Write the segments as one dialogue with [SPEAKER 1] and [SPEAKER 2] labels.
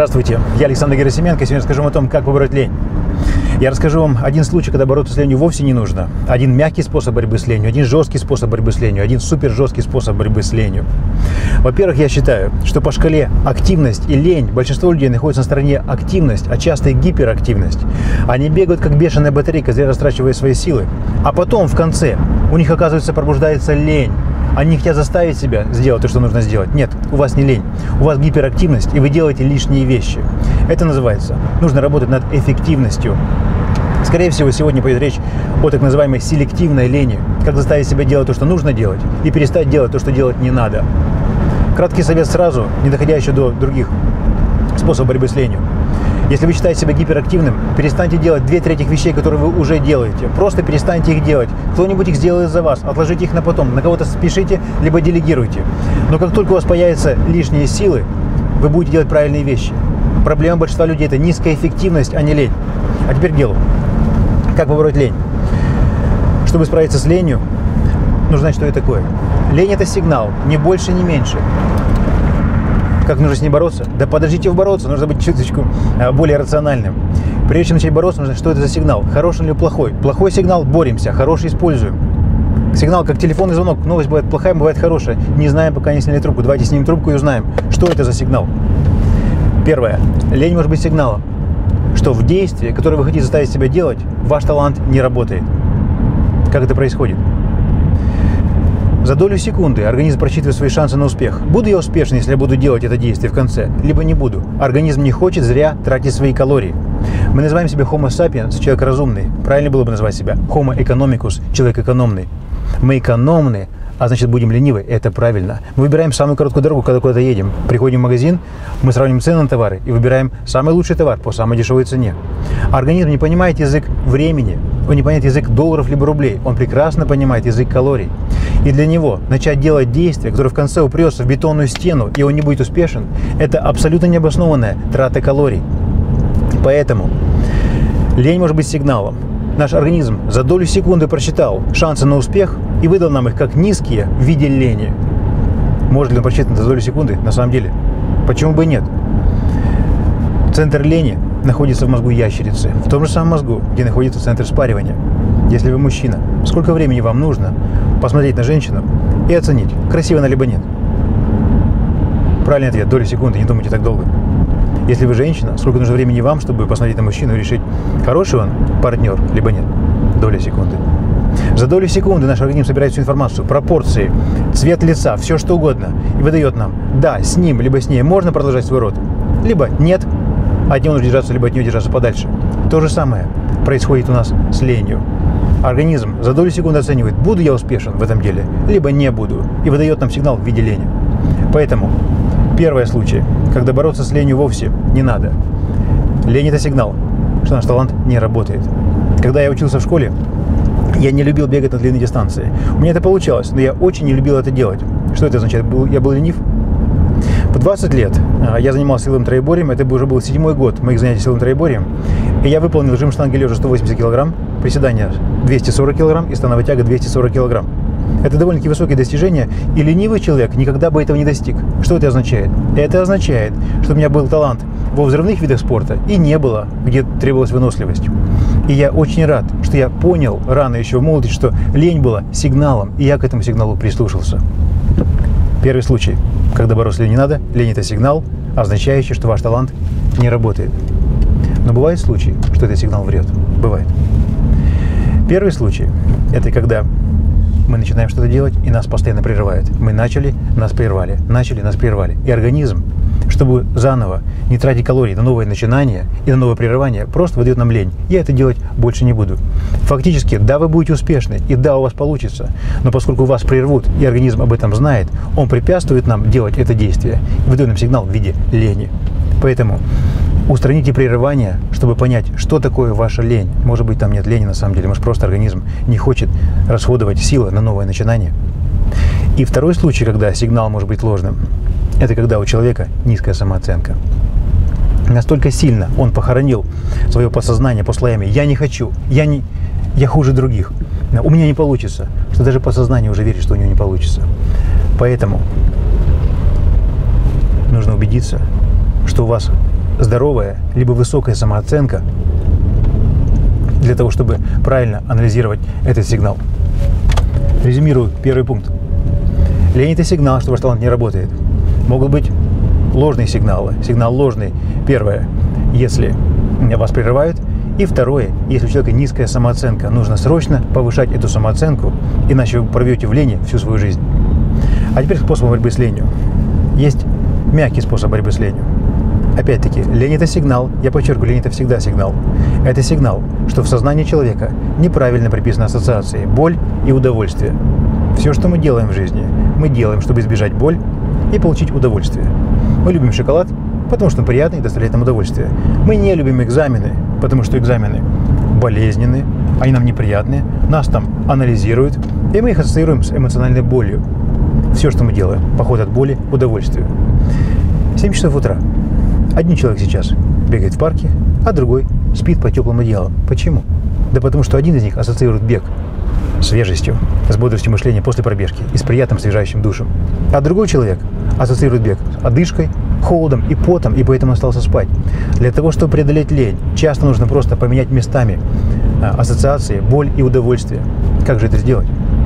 [SPEAKER 1] Здравствуйте, я Александр Герасименко. Сегодня расскажу вам о том, как побороть лень. Я расскажу вам один случай, когда бороться с ленью вовсе не нужно. Один мягкий способ борьбы с ленью, один жесткий способ борьбы с ленью, один супер жесткий способ борьбы с ленью. Во-первых, я считаю, что по шкале активность и лень большинство людей находится на стороне активность, а часто и гиперактивность. Они бегают как бешеная батарейка, зря растрачивая свои силы. А потом, в конце, у них, оказывается, пробуждается лень. Они хотят заставить себя сделать то, что нужно сделать. Нет, у вас не лень, у вас гиперактивность, и вы делаете лишние вещи. Это называется, нужно работать над эффективностью. Скорее всего, сегодня пойдет речь о так называемой селективной лени. Как заставить себя делать то, что нужно делать, и перестать делать то, что делать не надо. Краткий совет сразу, не доходя еще до других способов борьбы с ленью. Если вы считаете себя гиперактивным, перестаньте делать 2/3 вещей, которые вы уже делаете. Просто перестаньте их делать. Кто-нибудь их сделает за вас. Отложите их на потом. На кого-то спешите, либо делегируйте. Но как только у вас появятся лишние силы, вы будете делать правильные вещи. Проблема большинства людей – это низкая эффективность, а не лень. А теперь к делу. Как побороть лень? Чтобы справиться с ленью, нужно знать, что это такое. Лень – это сигнал, ни больше, ни меньше. Как нужно с ней бороться? Да подождите бороться, нужно быть чуточку более рациональным. Прежде чем начать бороться, нужно знать, что это за сигнал. Хороший или плохой? Плохой сигнал – боремся, хороший – используем. Сигнал как телефонный звонок. Новость бывает плохая, бывает хорошая. Не знаем, пока не сняли трубку. Давайте снимем трубку и узнаем, что это за сигнал. Первое. Лень может быть сигналом, что в действии, которое вы хотите заставить себя делать, ваш талант не работает. Как это происходит? За долю секунды организм просчитывает свои шансы на успех. Буду я успешен, если я буду делать это действие в конце, либо не буду. Организм не хочет зря тратить свои калории. Мы называем себя Homo sapiens, человек разумный. Правильно было бы назвать себя Homo economicus, человек экономный. Мы экономны, а значит будем ленивы. Это правильно. Мы выбираем самую короткую дорогу, когда куда-то едем. Приходим в магазин, мы сравним цены на товары и выбираем самый лучший товар по самой дешевой цене. Организм не понимает язык времени, он не понимает язык долларов либо рублей, он прекрасно понимает язык калорий. И для него начать делать действие, которое в конце упрется в бетонную стену, и он не будет успешен, это абсолютно необоснованная трата калорий. Поэтому лень может быть сигналом. Наш организм за долю секунды просчитал шансы на успех и выдал нам их как низкие в виде лени. Может ли он просчитать за долю секунды? На самом деле, почему бы и нет? Центр лени находится в мозгу ящерицы, в том же самом мозгу, где находится центр спаривания. Если вы мужчина, сколько времени вам нужно посмотреть на женщину и оценить, красива она либо нет? Правильный ответ – доля секунды, не думайте так долго. Если вы женщина, сколько нужно времени вам, чтобы посмотреть на мужчину и решить, хороший он партнер, либо нет? Доля секунды. За долю секунды наш организм собирает всю информацию, пропорции, цвет лица, все что угодно, и выдает нам, да, с ним, либо с ней можно продолжать свой род, либо нет, от него нужно держаться, либо от нее держаться подальше. То же самое происходит у нас с ленью. Организм за долю секунды оценивает, буду я успешен в этом деле, либо не буду, и выдает нам сигнал в виде лени. Поэтому первый случай, когда бороться с ленью вовсе не надо. Лень – это сигнал, что наш талант не работает. Когда я учился в школе, я не любил бегать на длинные дистанции. У меня это получалось, но я очень не любил это делать. Что это означает? Я был ленив? В 20 лет я занимался силовым троеборьем, это уже был 7-й год моих занятий силовым троеборьем, и я выполнил жим штанги лежа 180 кг, приседания 240 кг и становая тяга 240 кг. Это довольно-таки высокие достижения, и ленивый человек никогда бы этого не достиг. Что это означает? Это означает, что у меня был талант во взрывных видах спорта и не было, где требовалась выносливость. И я очень рад, что я понял рано еще в молодости, что лень была сигналом, и я к этому сигналу прислушался. Первый случай, когда бороться с ленью не надо, лень – это сигнал, означающий, что ваш талант не работает. Но бывают случаи, что этот сигнал врет. Бывает. Первый случай – это когда мы начинаем что-то делать, и нас постоянно прерывает. Мы начали, нас прервали, начали, нас прервали. И организм, чтобы заново не тратить калорий на новое начинание и на новое прерывание, просто выдает нам лень. Я это делать больше не буду. Фактически, да, вы будете успешны, и да, у вас получится, но поскольку вас прервут, и организм об этом знает, он препятствует нам делать это действие, и выдает нам сигнал в виде лени. Поэтому устраните прерывание, чтобы понять, что такое ваша лень. Может быть, там нет лени на самом деле, может, просто организм не хочет расходовать силы на новое начинание. И второй случай, когда сигнал может быть ложным, это когда у человека низкая самооценка. Настолько сильно он похоронил свое подсознание по слоям «я не хочу», «я хуже других», «у меня не получится», что даже подсознание уже верит, что у него не получится. Поэтому нужно убедиться, что у вас здоровая, либо высокая самооценка для того, чтобы правильно анализировать этот сигнал. Резюмирую первый пункт. Лень – это сигнал, что ваш талант не работает. Могут быть ложные сигналы. Сигнал ложный. Первое, если вас прерывают. И второе, если у человека низкая самооценка, нужно срочно повышать эту самооценку, иначе вы прорвете в лени всю свою жизнь. А теперь способ борьбы с ленью. Есть мягкий способ борьбы с ленью. Опять-таки, лень – это сигнал. Я подчеркиваю, лень – это всегда сигнал. Это сигнал, что в сознании человека неправильно приписаны ассоциации боль и удовольствие. Все, что мы делаем в жизни, мы делаем, чтобы избежать боль и получить удовольствие. Мы любим шоколад, потому что он приятный и доставляет нам удовольствие. Мы не любим экзамены, потому что экзамены болезненные, они нам неприятные, нас там анализируют, и мы их ассоциируем с эмоциональной болью. Все, что мы делаем, поход от боли к удовольствию. 7 часов утра. Один человек сейчас бегает в парке, а другой спит под теплым одеялом. Почему? Да потому что один из них ассоциирует бег с свежестью, с бодростью мышления после пробежки и с приятным освежающим душем. А другой человек ассоциирует бег с одышкой, холодом и потом, и поэтому остался спать. Для того, чтобы преодолеть лень, часто нужно просто поменять местами ассоциации боль и удовольствие. Как же это сделать?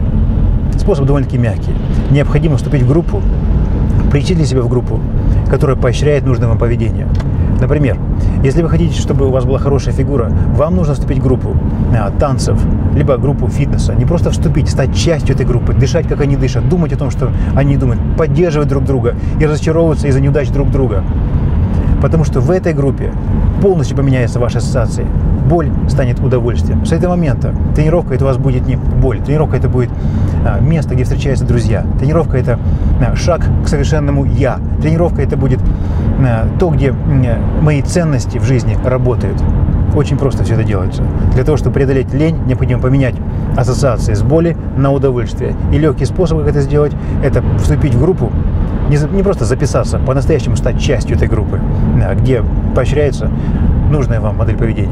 [SPEAKER 1] Способ довольно-таки мягкий. Необходимо вступить в группу, причислить себя в группу, которая поощряет нужное вам поведение. Например, если вы хотите, чтобы у вас была хорошая фигура, вам нужно вступить в группу танцев, либо группу фитнеса. Не просто вступить, стать частью этой группы, дышать, как они дышат, думать о том, что они думают, поддерживать друг друга и разочаровываться из-за неудач друг друга. Потому что в этой группе полностью поменяются ваши ассоциации. Боль станет удовольствием. С этого момента тренировка – это у вас будет не боль. Тренировка – это будет место, где встречаются друзья. Тренировка – это шаг к совершенному «я». Тренировка – это будет то, где мои ценности в жизни работают. Очень просто все это делается. Для того, чтобы преодолеть лень, необходимо поменять ассоциации с боли на удовольствие. И легкий способ, как это сделать – это вступить в группу, не просто записаться, по-настоящему стать частью этой группы, где поощряется нужная вам модель поведения.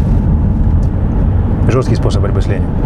[SPEAKER 1] Жесткий способ борьбы с ленью.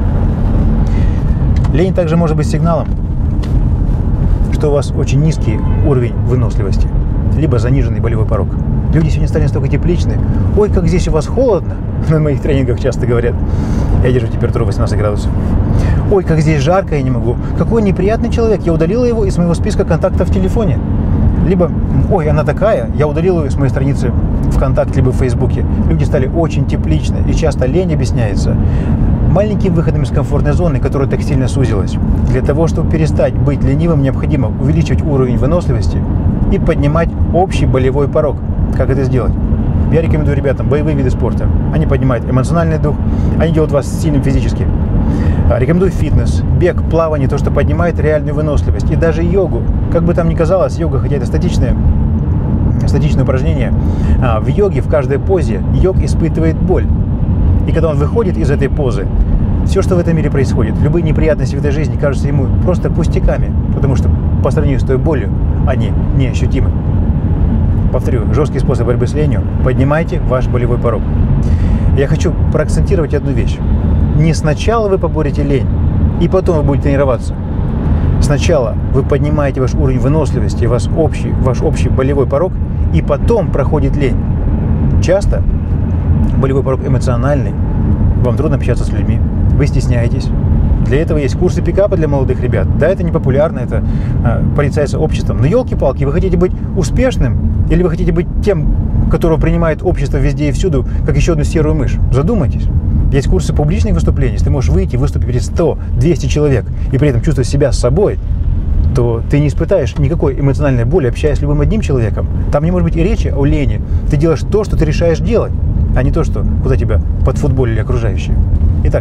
[SPEAKER 1] Лень также может быть сигналом, что у вас очень низкий уровень выносливости, либо заниженный болевой порог. Люди сегодня стали настолько тепличны. Ой, как здесь у вас холодно. На моих тренингах часто говорят. Я держу температуру 18 градусов. Ой, как здесь жарко, я не могу. Какой неприятный человек. Я удалила его из моего списка контактов в телефоне. Либо, ой, она такая, я удалил ее с моей страницы ВКонтакте, либо в Фейсбуке. Люди стали очень тепличны. И часто лень объясняется маленьким выходом из комфортной зоны, которая так сильно сузилась. Для того, чтобы перестать быть ленивым, необходимо увеличивать уровень выносливости и поднимать общий болевой порог. Как это сделать? Я рекомендую ребятам боевые виды спорта. Они поднимают эмоциональный дух, они делают вас сильным физически. Рекомендую фитнес, бег, плавание, то, что поднимает реальную выносливость. И даже йогу. Как бы там ни казалось, йога, хотя это статичное упражнение, в йоге, в каждой позе, йог испытывает боль. И когда он выходит из этой позы, все, что в этом мире происходит, любые неприятности в этой жизни кажутся ему просто пустяками, потому что по сравнению с той болью они неощутимы. Повторю, жесткий способ борьбы с ленью – поднимайте ваш болевой порог. Я хочу проакцентировать одну вещь. Не сначала вы поборете лень, и потом вы будете тренироваться. Сначала вы поднимаете ваш уровень выносливости, ваш общий болевой порог, и потом проходит лень. Часто болевой порог эмоциональный, вам трудно общаться с людьми, вы стесняетесь. Для этого есть курсы пикапа для молодых ребят. Да, это не популярно, это порицается обществом. Но елки-палки, вы хотите быть успешным или вы хотите быть тем, которого принимает общество везде и всюду, как еще одну серую мышь? Задумайтесь. Есть курсы публичных выступлений. Если ты можешь выйти и выступить перед 100-200 человек и при этом чувствовать себя с собой, то ты не испытаешь никакой эмоциональной боли, общаясь с любым одним человеком. Там не может быть и речи о лени. Ты делаешь то, что ты решаешь делать, а не то, что куда тебя подфутболили окружающие. Итак,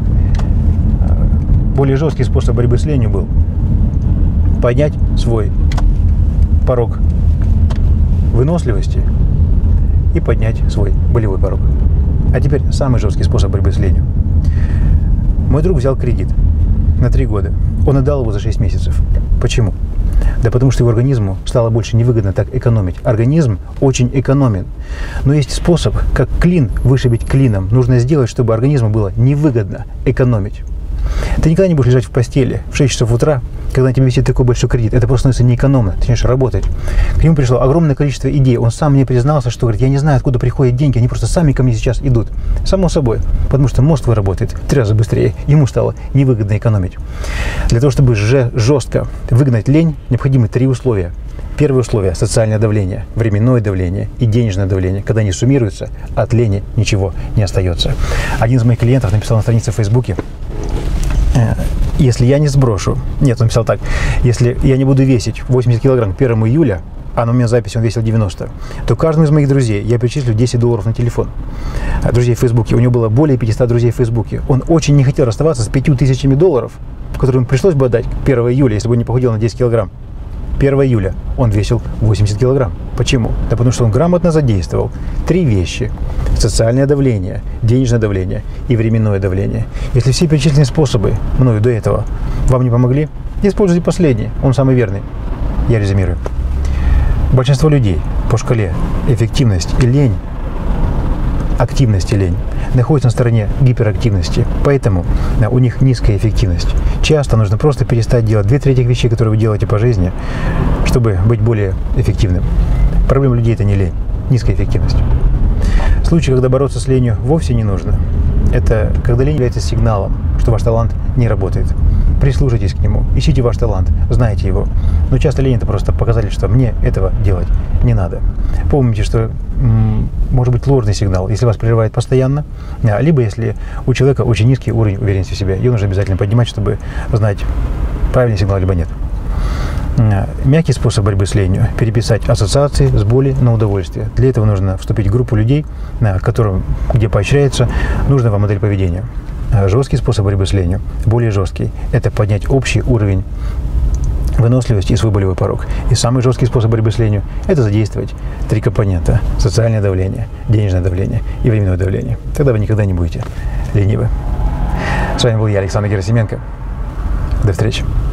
[SPEAKER 1] более жесткий способ борьбы с ленью был поднять свой порог выносливости и поднять свой болевой порог. А теперь самый жесткий способ борьбы с ленью. Мой друг взял кредит на 3 года. Он отдал его за 6 месяцев. Почему? Да потому что его организму стало больше невыгодно так экономить. Организм очень экономен. Но есть способ, как клин вышибить клином. Нужно сделать, чтобы организму было невыгодно экономить. Ты никогда не будешь лежать в постели в 6 часов утра когда на тебе висит такой большой кредит, это просто становится неэкономно, ты начинаешь работать. К нему пришло огромное количество идей. Он сам мне признался, что говорит, я не знаю, откуда приходят деньги, они просто сами ко мне сейчас идут. Само собой, потому что мозг твой работает в 3 раза быстрее. Ему стало невыгодно экономить. Для того, чтобы жестко выгнать лень, необходимы 3 условия. Первое условие – социальное давление, временное давление и денежное давление. Когда они суммируются, от лени ничего не остается. Один из моих клиентов написал на странице в Фейсбуке, если я не сброшу, нет, он писал так, если я не буду весить 80 килограмм к 1 июля, а на момент записи он весил 90, то каждому из моих друзей я перечислю $10 на телефон. Друзей в Фейсбуке. У него было более 500 друзей в Фейсбуке. Он очень не хотел расставаться с $5000, которые ему пришлось бы отдать к 1 июля, если бы он не похудел на 10 килограмм. 1 июля он весил 80 килограмм. Почему? Да потому что он грамотно задействовал 3 вещи. Социальное давление, денежное давление и временное давление. Если все перечисленные способы мною до этого вам не помогли, используйте последний, он самый верный. Я резюмирую. Большинство людей по шкале эффективность и лень, активность и лень, находятся на стороне гиперактивности, поэтому у них низкая эффективность. Часто нужно просто перестать делать 2/3 вещей, которые вы делаете по жизни, чтобы быть более эффективным. Проблема людей – это не лень, низкая эффективность. Случай, когда бороться с ленью вовсе не нужно, это когда лень является сигналом, что ваш талант не работает. Прислушайтесь к нему, ищите ваш талант, знайте его. Но часто лень – это просто показатель, что мне этого делать не надо. Помните, что может быть ложный сигнал, если вас прерывает постоянно, либо если у человека очень низкий уровень уверенности в себе. Ее нужно обязательно поднимать, чтобы знать, правильный сигнал либо нет. Мягкий способ борьбы с ленью – переписать ассоциации с боли на удовольствие. Для этого нужно вступить в группу людей, где поощряется нужная вам модель поведения. Жесткий способ борьбы с ленью, более жесткий – это поднять общий уровень выносливости и свой болевой порог. И самый жесткий способ борьбы с ленью – это задействовать 3 компонента – социальное давление, денежное давление и временное давление. Тогда вы никогда не будете ленивы. С вами был я, Александр Герасименко. До встречи.